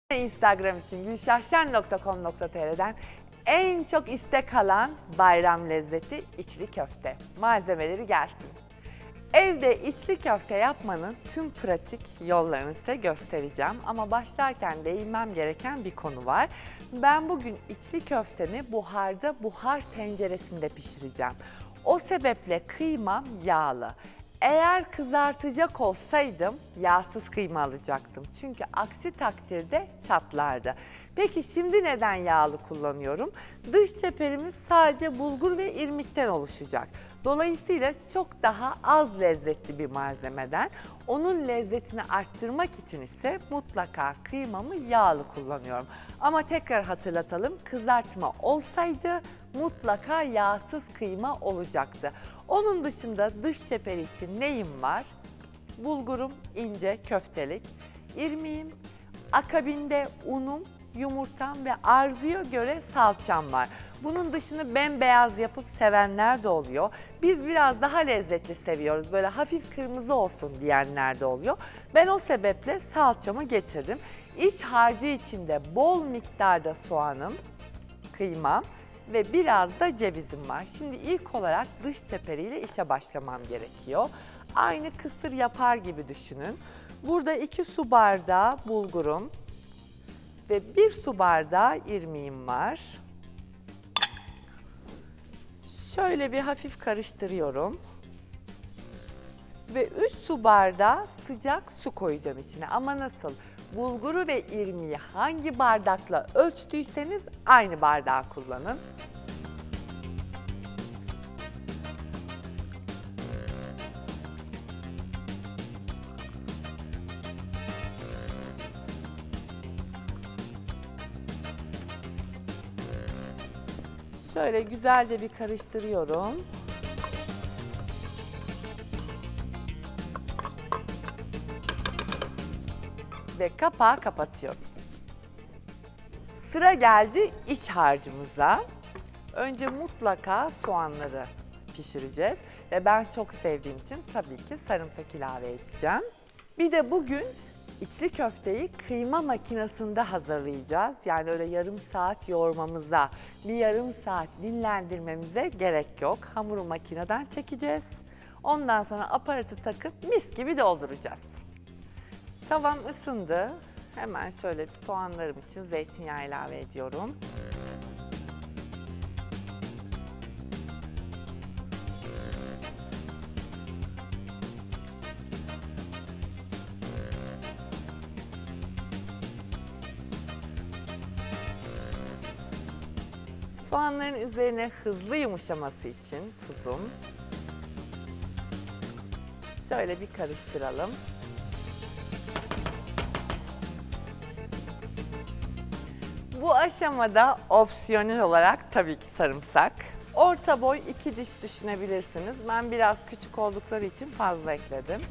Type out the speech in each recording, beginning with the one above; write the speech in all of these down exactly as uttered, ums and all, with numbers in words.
Instagram için gülşahşen nokta com nokta tr'den en çok istek alan bayram lezzeti içli köfte. Malzemeleri gelsin. Evde içli köfte yapmanın tüm pratik yollarını size göstereceğim. Ama başlarken değinmem gereken bir konu var. Ben bugün içli köftemi buharda, buhar tenceresinde pişireceğim. O sebeple kıymam yağlı. Eğer kızartacak olsaydım yağsız kıyma alacaktım. Çünkü aksi takdirde çatlardı. Peki şimdi neden yağlı kullanıyorum? Dış çeperimiz sadece bulgur ve irmikten oluşacak. Dolayısıyla çok daha az lezzetli bir malzemeden. Onun lezzetini arttırmak için ise mutlaka kıymamı yağlı kullanıyorum. Ama tekrar hatırlatalım, kızartma olsaydı mutlaka yağsız kıyma olacaktı. Onun dışında dış çeperi için neyim var? Bulgurum ince köftelik, irmiğim, akabinde unum, yumurtam ve arzuya göre salçam var. Bunun dışını bembeyaz yapıp sevenler de oluyor. Biz biraz daha lezzetli seviyoruz. Böyle hafif kırmızı olsun diyenler de oluyor. Ben o sebeple salçamı getirdim. İç harcı içinde bol miktarda soğanım, kıymam ve biraz da cevizim var. Şimdi ilk olarak dış çeperiyle işe başlamam gerekiyor. Aynı kısır yapar gibi düşünün. Burada iki su bardağı bulgurum ve bir su bardağı irmiğim var. Şöyle bir hafif karıştırıyorum. Ve üç su bardağı sıcak su koyacağım içine. Ama nasıl? Bulguru ve irmiği hangi bardakla ölçtüyseniz aynı bardağı kullanın. Şöyle güzelce bir karıştırıyorum. Ve kapağı kapatıyorum. Sıra geldi iç harcımıza. Önce mutlaka soğanları pişireceğiz. Ve ben çok sevdiğim için tabii ki sarımsak ilave edeceğim. Bir de bugün içli köfteyi kıyma makinesinde hazırlayacağız. Yani öyle yarım saat yoğurmamıza, bir yarım saat dinlendirmemize gerek yok. Hamuru makineden çekeceğiz. Ondan sonra aparatı takıp mis gibi dolduracağız. Tavam ısındı. Hemen şöyle soğanlarım için zeytinyağı ilave ediyorum. Soğanların üzerine hızlı yumuşaması için tuzum. Şöyle bir karıştıralım. Bu aşamada opsiyonel olarak tabii ki sarımsak. Orta boy iki diş düşünebilirsiniz. Ben biraz küçük oldukları için fazla ekledim.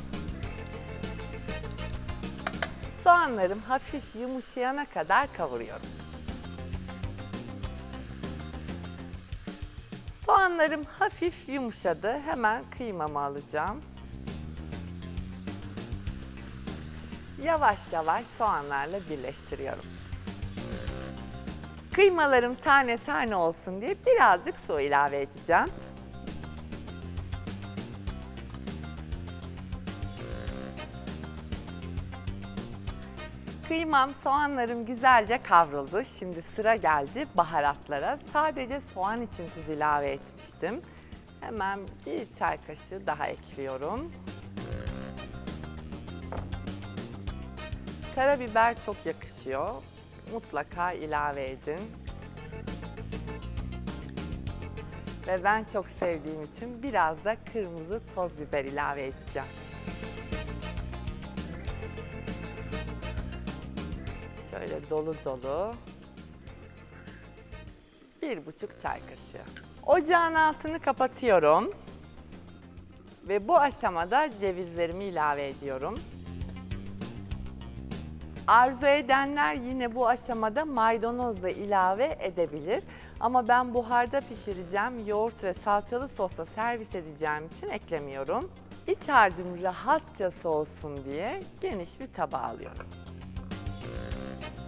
Soğanlarım hafif yumuşayana kadar kavuruyorum. Soğanlarım hafif yumuşadı. Hemen kıymamı alacağım. Yavaş yavaş soğanlarla birleştiriyorum. Kıymalarım tane tane olsun diye birazcık su ilave edeceğim. Kıymam, soğanlarım güzelce kavruldu. Şimdi sıra geldi baharatlara. Sadece soğan için tuz ilave etmiştim. Hemen bir çay kaşığı daha ekliyorum. Karabiber çok yakışıyor. Mutlaka ilave edin. Ve ben çok sevdiğim için biraz da kırmızı toz biber ilave edeceğim. Şöyle dolu dolu bir buçuk çay kaşığı. Ocağın altını kapatıyorum ve bu aşamada cevizlerimi ilave ediyorum. Arzu edenler yine bu aşamada maydanoz da ilave edebilir. Ama ben buharda pişireceğim, yoğurt ve salçalı sosla servis edeceğim için eklemiyorum. İç harcım rahatça soğusun diye geniş bir tabağa alıyorum.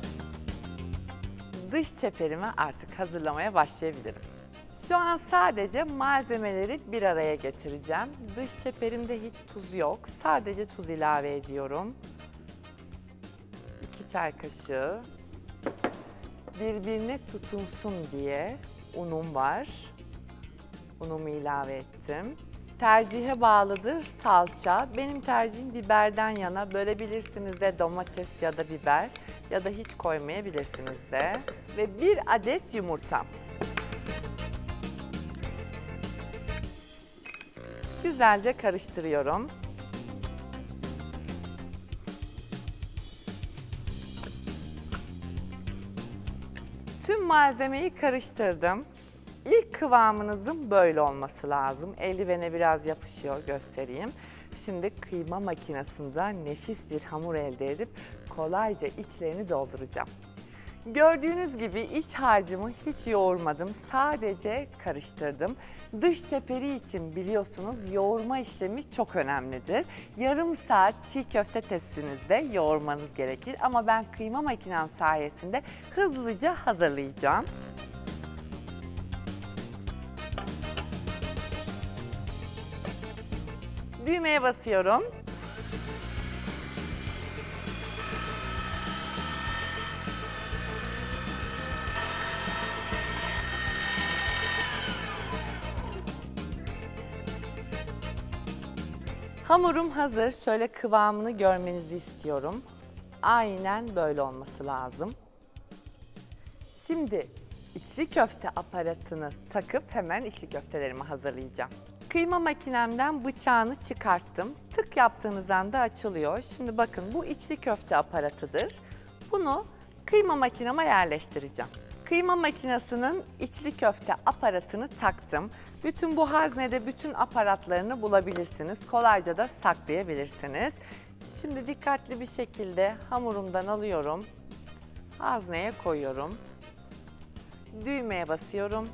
dış çeperimi artık hazırlamaya başlayabilirim. Şu an sadece malzemeleri bir araya getireceğim. Dış çeperimde hiç tuz yok. Sadece tuz ilave ediyorum. iki çay kaşığı. Birbirine tutunsun diye unum var. Unumu ilave ettim. Tercihe bağlıdır salça. Benim tercihim biberden yana. Bölebilirsiniz de domates ya da biber ya da hiç koymayabilirsiniz de. Ve bir adet yumurtam. Güzelce karıştırıyorum. Tüm malzemeyi karıştırdım. İlk kıvamınızın böyle olması lazım. Eldivene biraz yapışıyor, göstereyim. Şimdi kıyma makinesinden nefis bir hamur elde edip kolayca içlerini dolduracağım. Gördüğünüz gibi iç harcımı hiç yoğurmadım. Sadece karıştırdım. Dış çeperi için biliyorsunuz yoğurma işlemi çok önemlidir. Yarım saat çiğ köfte tepsinizde yoğurmanız gerekir. Ama ben kıyma makinem sayesinde hızlıca hazırlayacağım. Düğmeye basıyorum. Hamurum hazır. Şöyle kıvamını görmenizi istiyorum. Aynen böyle olması lazım. Şimdi içli köfte aparatını takıp hemen içli köftelerimi hazırlayacağım. Kıyma makinemden bıçağını çıkarttım. Tık yaptığınız anda açılıyor. Şimdi bakın bu içli köfte aparatıdır. Bunu kıyma makineme yerleştireceğim. Kıyma makinesinin içli köfte aparatını taktım. Bütün bu haznede bütün aparatlarını bulabilirsiniz. Kolayca da saklayabilirsiniz. Şimdi dikkatli bir şekilde hamurumdan alıyorum. Hazneye koyuyorum. Düğmeye basıyorum.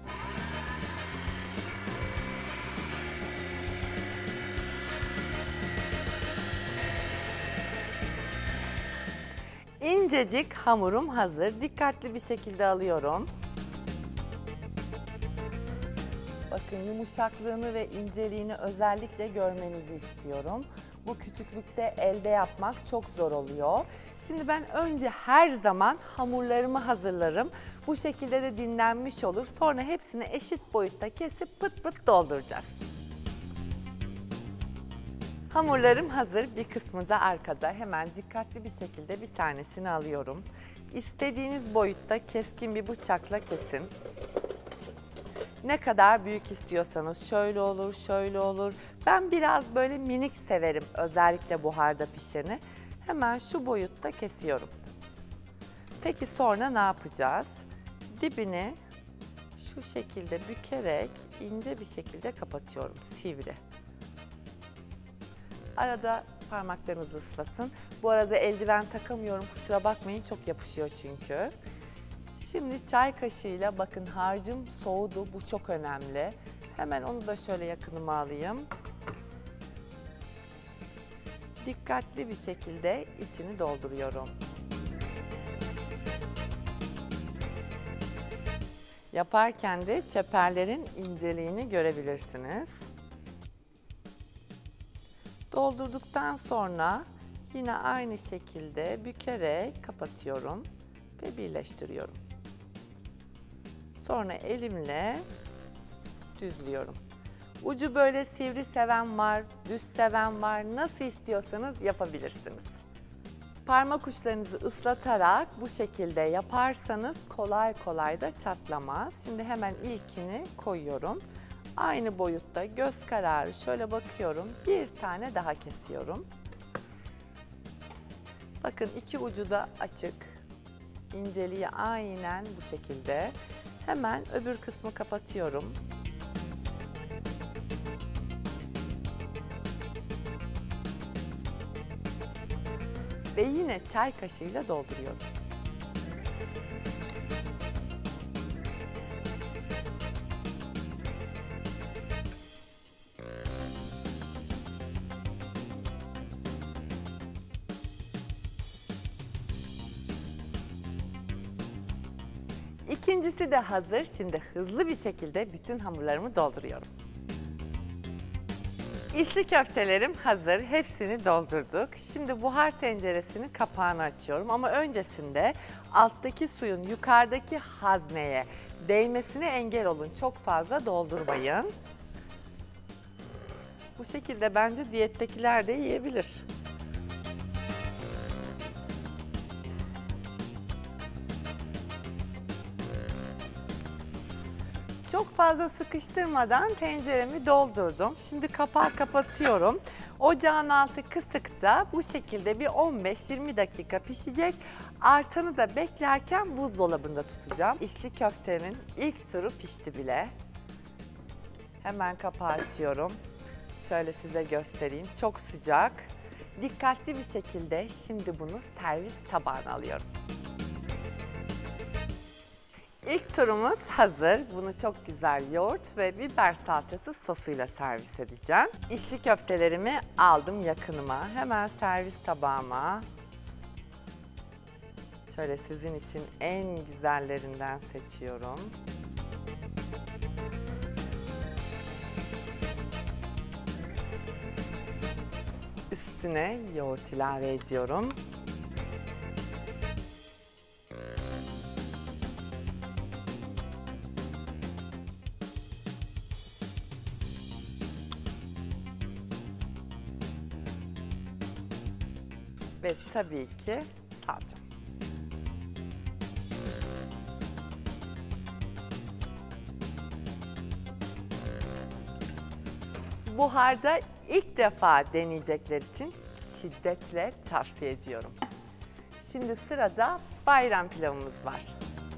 İncecik hamurum hazır. Dikkatli bir şekilde alıyorum. Bakın yumuşaklığını ve inceliğini özellikle görmenizi istiyorum. Bu küçüklükte elde yapmak çok zor oluyor. Şimdi ben önce her zaman hamurlarımı hazırlarım. Bu şekilde de dinlenmiş olur. Sonra hepsini eşit boyutta kesip pıt pıt dolduracağız. Hamurlarım hazır. Bir kısmı da arkada. Hemen dikkatli bir şekilde bir tanesini alıyorum. İstediğiniz boyutta keskin bir bıçakla kesin. Ne kadar büyük istiyorsanız şöyle olur, şöyle olur. Ben biraz böyle minik severim, özellikle buharda pişeni. Hemen şu boyutta kesiyorum. Peki sonra ne yapacağız? Dibini şu şekilde bükerek ince bir şekilde kapatıyorum, sivri. Arada parmaklarınızı ıslatın. Bu arada eldiven takamıyorum, kusura bakmayın, çok yapışıyor çünkü. Şimdi çay kaşığıyla bakın harcım soğudu, bu çok önemli. Hemen onu da şöyle yakınıma alayım. Dikkatli bir şekilde içini dolduruyorum. Yaparken de çeperlerin inceliğini görebilirsiniz. Doldurduktan sonra yine aynı şekilde bükerek kapatıyorum ve birleştiriyorum. Sonra elimle düzlüyorum. Ucu böyle sivri seven var, düz seven var. Nasıl istiyorsanız yapabilirsiniz. Parmak uçlarınızı ıslatarak bu şekilde yaparsanız kolay kolay da çatlamaz. Şimdi hemen ilkini koyuyorum. Aynı boyutta göz kararı şöyle bakıyorum. Bir tane daha kesiyorum. Bakın iki ucu da açık. İnceliği aynen bu şekilde. Hemen öbür kısmı kapatıyorum. Ve yine çay kaşığıyla dolduruyorum. İkincisi de hazır. Şimdi hızlı bir şekilde bütün hamurlarımı dolduruyorum. İçli köftelerim hazır. Hepsini doldurduk. Şimdi buhar tenceresinin kapağını açıyorum. Ama öncesinde alttaki suyun yukarıdaki hazneye değmesine engel olun. Çok fazla doldurmayın. Bu şekilde bence diyettekiler de yiyebilir. Çok fazla sıkıştırmadan tenceremi doldurdum. Şimdi kapağı kapatıyorum. Ocağın altı kısıkta bu şekilde bir on beş yirmi dakika pişecek. Artanı da beklerken buzdolabında tutacağım. İçli köftenin ilk turu pişti bile. Hemen kapağı açıyorum. Şöyle size göstereyim. Çok sıcak. Dikkatli bir şekilde şimdi bunu servis tabağına alıyorum. İlk turumuz hazır. Bunu çok güzel yoğurt ve biber salçası sosuyla servis edeceğim. İçli köftelerimi aldım yakınıma. Hemen servis tabağıma. Şöyle sizin için en güzellerinden seçiyorum. Üstüne yoğurt ilave ediyorum. Ve tabii ki salça. Buharda ilk defa deneyecekler için şiddetle tavsiye ediyorum. Şimdi sırada bayram pilavımız var.